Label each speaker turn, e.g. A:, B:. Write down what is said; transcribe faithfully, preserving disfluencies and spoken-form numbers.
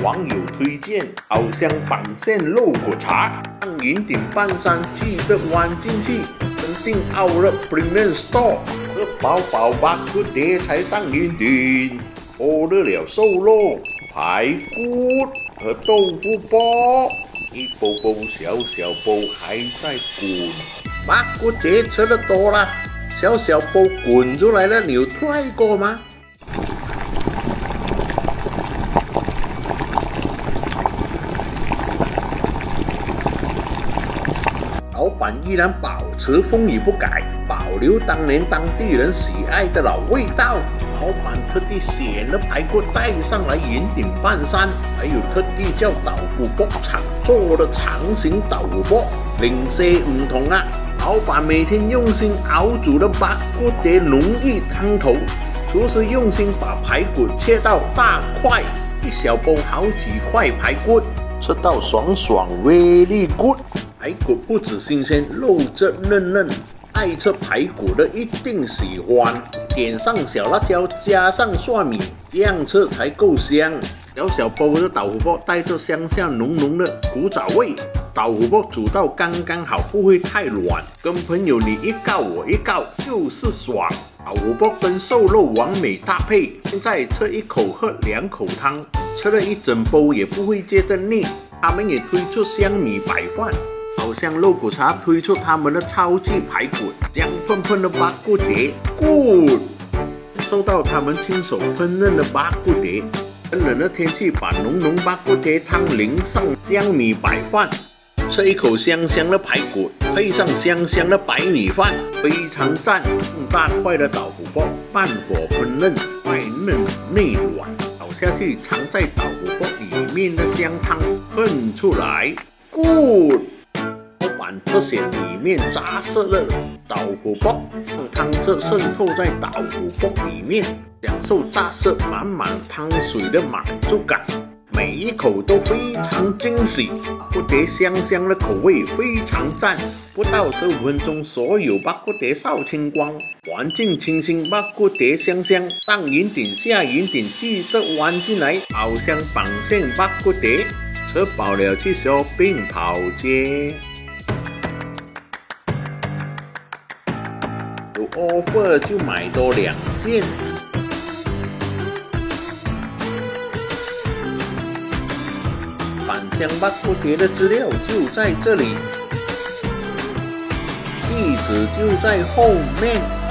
A: 网友推荐熬香绑线肉骨茶，上云顶半山记得弯进去，肯定熬了 Premium Store， 喝饱饱八骨碟才上云顶，喝得了瘦肉、排骨和豆腐包，一包包小小包还在滚，八骨碟吃的多了，小小包滚出来了，你有 try 过吗？老板依然保持风雨不改，保留当年当地人喜爱的老味道。老板特地选了排骨带上来云顶半山，还有特地叫豆腐煲厂做的长形豆腐煲，零舍唔同啊！老板每天用心熬煮的八骨碟浓郁汤头，厨师用心把排骨切到大块，一小包好几块排骨，吃到爽爽 very good。排骨不止新鲜，肉质嫩嫩，爱吃排骨的一定喜欢。点上小辣椒，加上蒜米，这样吃才够香。小小包的豆腐煲带着乡下浓浓的古早味，豆腐煲煮到刚刚好，不会太软。跟朋友你一告我一告，就是爽。豆腐煲跟瘦肉完美搭配，现在吃一口喝两口汤，吃了一整包也不会觉得腻。他们也推出香米白饭。熬香肉骨茶推出他们的超级排骨，香喷喷的八骨碟 ，good！ 收到他们亲手烹饪的八骨碟，冷冷的天气把浓浓八骨碟汤淋上香米白饭，吃一口香香的排骨，配上香香的白米饭，非常赞！更大块的豆腐煲，慢火烹饪，外嫩内软，倒下去藏在豆腐煲里面的香汤喷出来 ，good！特写里面扎实的豆腐煲，让汤汁渗透在豆腐煲里面，享受扎实满满汤水的满足感，每一口都非常惊喜。八骨碟香香的口味非常赞，不到十五分钟，所有八骨碟烧清光，环境清新，八骨碟香香。上云顶下云顶，记得弯进来，熬香绑线八骨碟，吃饱了去 shopping 跑街。有 offer 就买多两件。返乡八骨碟的资料就在这里，地址就在后面。